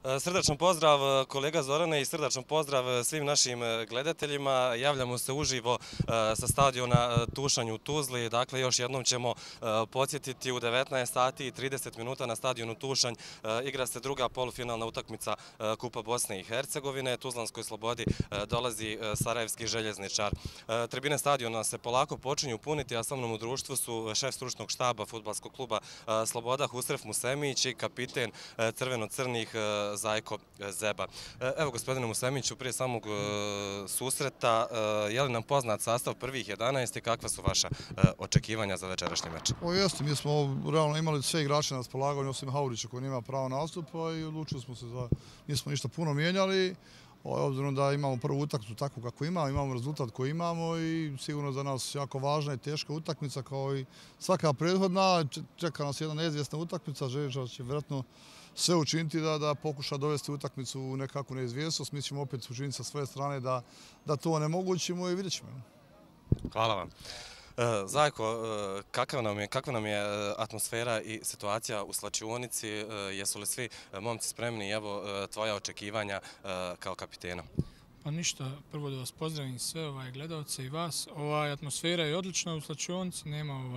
Srdačan pozdrav kolega Zorane i srdačan pozdrav svim našim gledateljima. Javljamo se uživo sa stadiona Tušanj u Tuzli. Dakle, još jednom ćemo podsjetiti u 19 sati i 30 minuta na stadionu Tušanj igra se druga polufinalna utakmica Kupa Bosne i Hercegovine. Tuzlanskoj Slobodi dolazi sarajevski željezničar. Tribine stadiona se polako počinju puniti, a sa mnom u društvu su šef stručnog štaba fudbalskog kluba Sloboda Husref Musemić i kapiten crveno-crnih Zajko Zeba. Evo, gospodine Musemiću, prije samog susreta, je li nam poznat sastav prvih 11 i kakva su vaša očekivanja za večerašnji meč? Jeste, mi smo realno imali sve igrače na raspolaganju, osim Haurića koji nema pravo nastupa i odlučili smo se da nismo ništa puno mijenjali. Obzirom da imamo prvu utakmicu takvu kako imamo rezultat koji imamo i sigurno za nas jako važna i teška utakmica kao i svaka prethodna. Čeka nas jedna neizvjesna utakmica, Željezničar će vjerojatno sve učiniti da pokuša dovesti utakmicu u nekakvu neizvjesnost. Mi ćemo opet učiniti sa svoje strane da to onemogućimo i vidjet ćemo. Hvala vam. Zajko, kakva nam je atmosfera i situacija u slačionici? Jesu li svi momci spremni? Evo, tvoja očekivanja kao kapitena. Pa ništa, prvo da vas pozdravim sve gledalce i vas. Atmosfera je odlična u slačionici,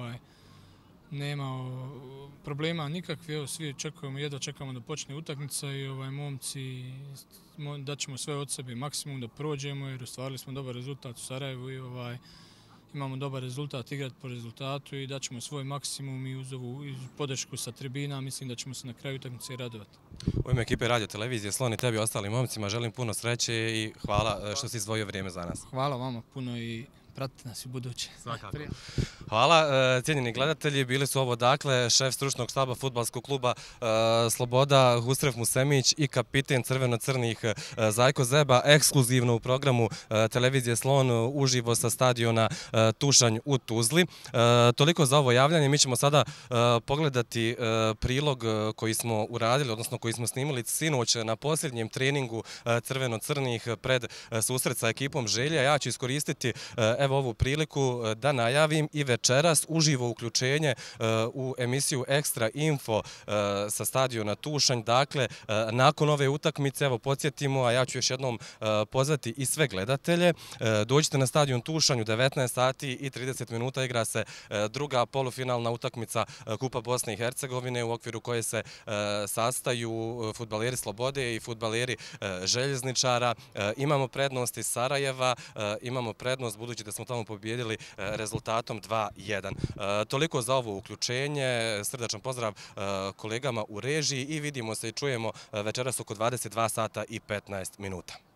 nema problema nikakvi. Evo, svi jedva čekamo da počne utakmica i momci daćemo sve od sebe maksimum da prođemo jer ostvarili smo dobar rezultat u Sarajevu i imamo dobar rezultat, igrati po rezultatu i daćemo svoj maksimum i uz ovu podršku sa tribina mislim da ćemo se na kraju utakmice radovati. U ime ekipe Radio Televizije Slon i tebi i ostalim momcima želim puno sreće i hvala što si izdvojio vrijeme za nas. Hvala vama puno i pratite nas i buduće. Svakako. Hvala, cijenjeni gledatelji, bili su ovo dakle šef stručnog štaba fudbalskog kluba Sloboda Husref Musemić i kapiten crveno-crnih Zajko Zeba, ekskluzivno u programu televizije Slon uživo sa stadiona Tušanj u Tuzli. Toliko za ovo javljanje, mi ćemo sada pogledati prilog koji smo uradili, odnosno koji smo snimili sinoć na posljednjem treningu crveno-crnih pred susret sa ekipom Želja. Ja ću iskoristiti evo ovu priliku da najavim i večeras uživo uključenje u emisiju Ekstra Info sa stadiona Tušanj. Dakle, nakon ove utakmice, evo podsjetimo, a ja ću još jednom pozvati i sve gledatelje. Dođite na stadion Tušanj u 19 sati i 30 minuta igra se druga polufinalna utakmica Kupa Bosne i Hercegovine u okviru koje se sastaju fudbaleri Slobode i fudbaleri Željezničara. Imamo prednost iz Sarajeva, imamo prednost budući da smo tamo pobjedili rezultatom 2-1. Toliko za ovo uključenje. Srdačan pozdrav kolegama u režiji i vidimo se i čujemo večeras oko 22 sata i 15 minuta.